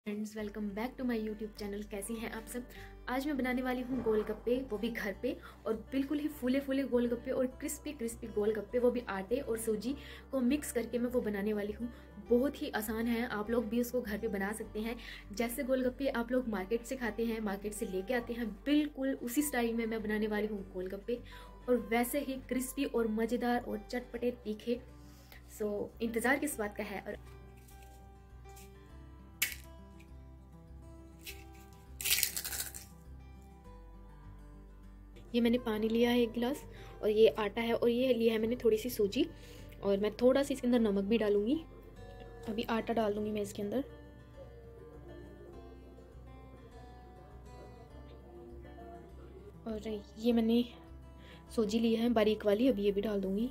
Friends, welcome back to my YouTube channel. कैसी हैं आप सब। आज मैं बनाने वाली हूँ गोलगप्पे, वो भी घर पे, और बिल्कुल ही फूले फूले गोलगप्पे और क्रिस्पी क्रिस्पी गोलगप्पे, वो भी आटे और सूजी को मिक्स करके मैं वो बनाने वाली हूँ। बहुत ही आसान है, आप लोग भी उसको घर पे बना सकते हैं। जैसे गोलगप्पे आप लोग मार्केट से खाते हैं, मार्केट से लेके आते हैं, बिल्कुल उसी स्टाइल में मैं बनाने वाली हूँ गोलगप्पे, और वैसे ही क्रिस्पी और मज़ेदार और चटपटे तीखे। सो इंतज़ार किस बात का है। और ये मैंने पानी लिया है 1 गिलास, और ये आटा है, और ये लिया है मैंने थोड़ी सी सूजी, और मैं थोड़ा सा इसके अंदर नमक भी डालूंगी। अभी आटा डाल दूंगी मैं इसके अंदर, और ये मैंने सूजी ली है बारीक वाली, अभी ये भी डाल दूंगी।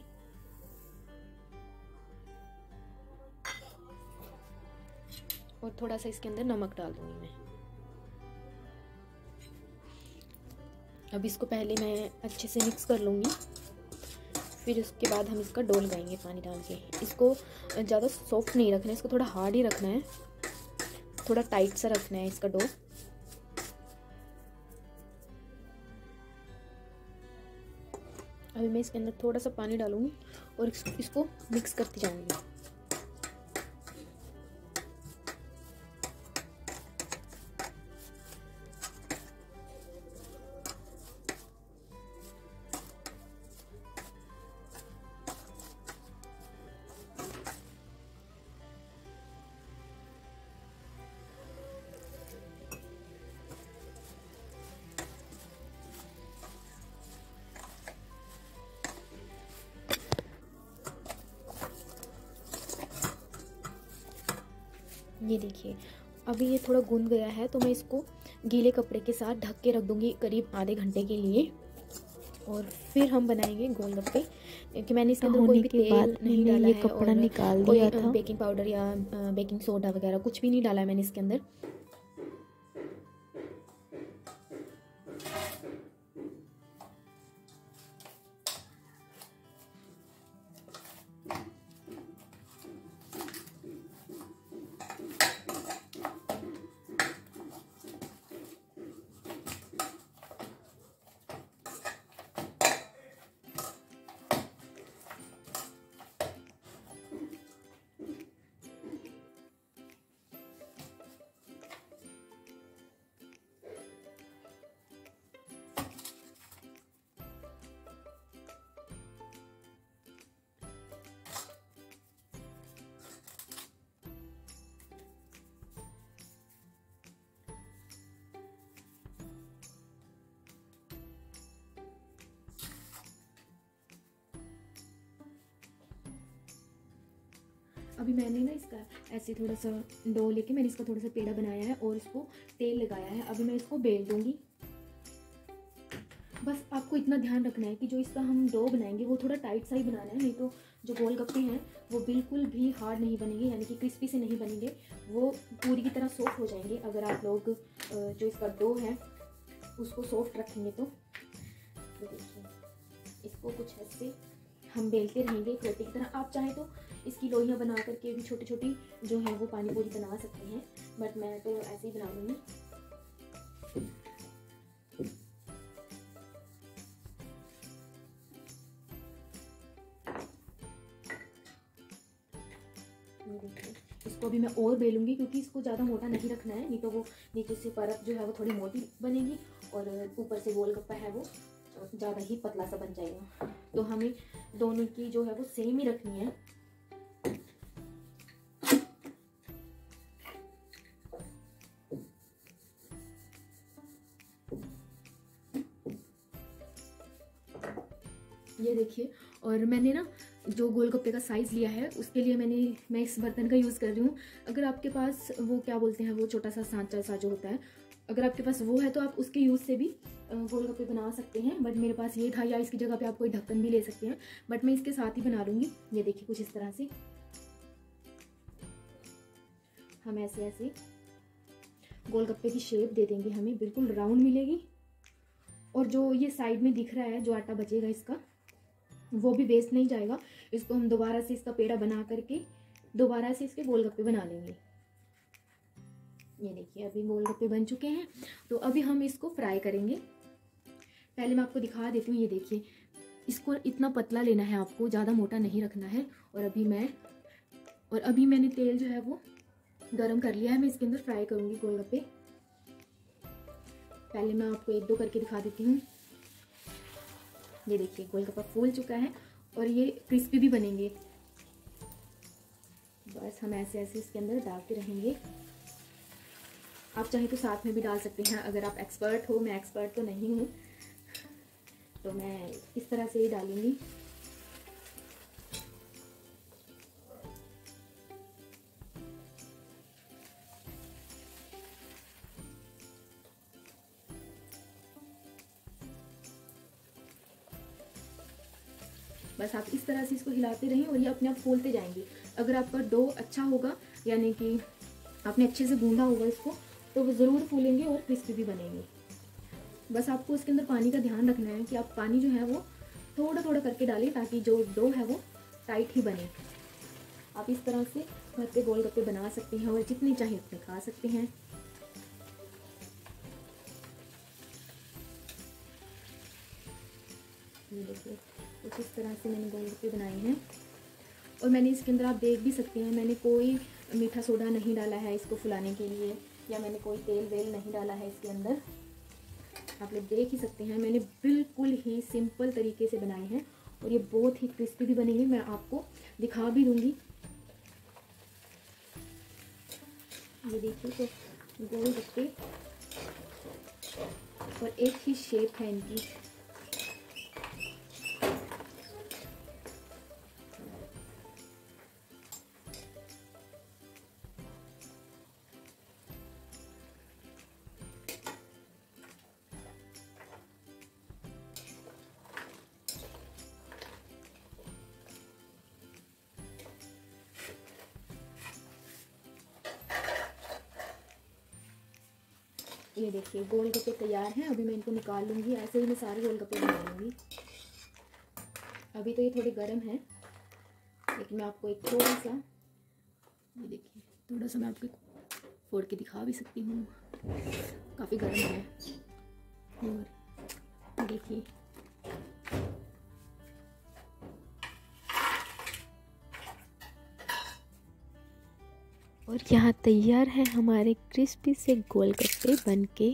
और थोड़ा सा इसके अंदर नमक डाल दूंगी मैं। अब इसको पहले मैं अच्छे से मिक्स कर लूँगी, फिर उसके बाद हम इसका डो लगाएंगे पानी डाल के। इसको ज़्यादा सॉफ्ट नहीं रखना है, इसको थोड़ा हार्ड ही रखना है, थोड़ा टाइट सा रखना है इसका डो। अभी मैं इसके अंदर थोड़ा सा पानी डालूंगी और इसको मिक्स करती जाऊंगी। ये देखिए, अभी ये थोड़ा गूंद गया है, तो मैं इसको गीले कपड़े के साथ ढक के रख दूंगी करीब आधे घंटे के लिए, और फिर हम बनाएंगे गोलगप्पे। क्योंकि मैंने इसके अंदर कोई भी तेल नहीं डाला है, कपड़ा और निकाल कोई दिया था। बेकिंग पाउडर या बेकिंग सोडा वगैरह कुछ भी नहीं डाला है मैंने इसके अंदर। अभी मैंने ना इसका ऐसे थोड़ा सा डो लेके मैंने इसका थोड़ा सा पेड़ा बनाया है और इसको तेल लगाया है। अभी मैं इसको बेल दूंगी। बस आपको इतना ध्यान रखना है कि जो इसका हम डो बनाएंगे वो थोड़ा टाइट सा ही बनाना है, नहीं तो जो गोलगप्पे हैं वो बिल्कुल भी हार्ड नहीं बनेंगे, यानी कि क्रिस्पी से नहीं बनेंगे, वो पूरी की तरह सॉफ्ट हो जाएंगे अगर आप लोग जो इसका डो है उसको सॉफ्ट रखेंगे तो। देखिए, इसको कुछ ऐसे हम बेलते रहेंगे रोटी की तरह। आप चाहें तो इसकी लोइयाँ बना करके भी छोटी छोटी जो है वो पानी पूरी बना सकते हैं, बट मैं तो ऐसे ही बना लूँगी। देखिए, इसको अभी मैं और बेलूंगी, क्योंकि इसको ज़्यादा मोटा नहीं रखना है, नहीं तो वो नीचे से परत जो है वो थोड़ी मोटी बनेगी और ऊपर से गोलगप्पा है वो ज़्यादा ही पतला सा बन जाएगा। तो हमें दोनों की जो है वो सेम ही रखनी है। ये देखिए, और मैंने ना जो गोलगप्पे का साइज़ लिया है उसके लिए मैं इस बर्तन का यूज़ कर रही हूँ। अगर आपके पास वो क्या बोलते हैं, वो छोटा सा सांचा सा जो होता है, अगर आपके पास वो है तो आप उसके यूज़ से भी गोलगप्पे बना सकते हैं, बट मेरे पास ये था, या इसकी जगह पे आप कोई ढक्कन भी ले सकते हैं, बट मैं इसके साथ ही बना लूँगी। ये देखिए, कुछ इस तरह से हम ऐसे ऐसे गोलगप्पे की शेप दे देंगे, हमें बिल्कुल राउंड मिलेगी। और जो ये साइड में दिख रहा है जो आटा बचेगा इसका, वो भी वेस्ट नहीं जाएगा। इसको हम दोबारा से इसका पेड़ा बना करके दोबारा से इसके गोलगप्पे बना लेंगे। ये देखिए अभी गोलगप्पे बन चुके हैं। तो अभी हम इसको फ्राई करेंगे। पहले मैं आपको दिखा देती हूँ। ये देखिए इसको इतना पतला लेना है आपको, ज़्यादा मोटा नहीं रखना है। और अभी मैंने तेल जो है वो गरम कर लिया है। मैं इसके अंदर फ्राई करूँगी गोलगप्पे। पहले मैं आपको एक दो करके दिखा देती हूँ। ये देखिए गोलगप्पा फूल चुका है और ये क्रिस्पी भी बनेंगे। बस हम ऐसे ऐसे इसके अंदर डालते रहेंगे। आप चाहे तो साथ में भी डाल सकते हैं अगर आप एक्सपर्ट हो। मैं एक्सपर्ट तो नहीं हूँ, तो मैं इस तरह से ही डालूंगी। बस आप इस तरह से इसको हिलाते रहें और ये अपने आप फूलते जाएंगे। अगर आपका डो अच्छा होगा, यानी कि आपने अच्छे से गूंदा होगा इसको, तो वो ज़रूर फूलेंगे और क्रिस्पी भी बनेंगे। बस आपको इसके अंदर पानी का ध्यान रखना है कि आप पानी जो है वो थोड़ा थोड़ा करके डालें, ताकि जो डो है वो टाइट ही बने। आप इस तरह से घर पे गोलगप्पे बना सकते हैं और जितने चाहे उतने खा सकते हैं। ये देखिए कुछ इस तरह से मैंने गोलगप्पे बनाए हैं। और मैंने इसके अंदर आप देख भी सकते हैं, मैंने कोई मीठा सोडा नहीं डाला है इसको फुलाने के लिए, या मैंने कोई तेल वेल नहीं डाला है इसके अंदर। आप लोग देख ही सकते हैं, मैंने बिल्कुल ही सिंपल तरीके से बनाए हैं और ये बहुत ही क्रिस्पी भी बनेंगे। मैं आपको दिखा भी दूंगी। ये देखिए तो गोलगप्पे और एक ही शेप है इनकी। ये देखिए गोलगप्पे तैयार हैं। अभी मैं इनको निकाल लूँगी। ऐसे ही मैं सारे गोलगप्पे बना लूँगी। अभी तो ये थोड़े गर्म हैं, लेकिन मैं आपको एक थोड़ा सा, ये देखिए थोड़ा सा मैं आपको फोड़ के दिखा भी सकती हूँ। काफ़ी गर्म है। और देखिए और यहाँ तैयार है हमारे क्रिस्पी से गोलगप्पे बनके।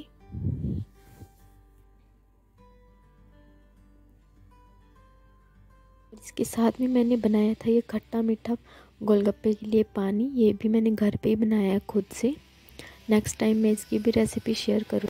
इसके साथ में मैंने बनाया था ये खट्टा मीठा गोलगप्पे के लिए पानी। ये भी मैंने घर पे ही बनाया है खुद से। नेक्स्ट टाइम मैं इसकी भी रेसिपी शेयर करूँ।